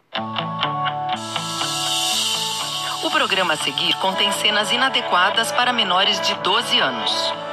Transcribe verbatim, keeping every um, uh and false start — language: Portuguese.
O programa a seguir contém cenas inadequadas para menores de doze anos.